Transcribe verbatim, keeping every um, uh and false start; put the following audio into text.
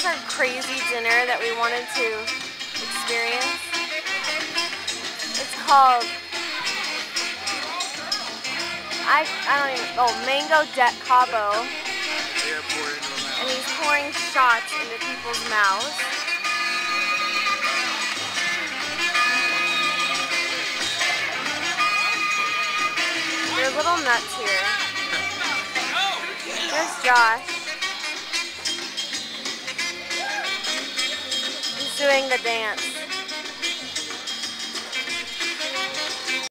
our crazy dinner that we wanted to experience. It's called, I, I don't even, oh, Mango de Cabo. And he's pouring shots into people's mouths. They're little nuts here. There's Josh. He's doing the dance.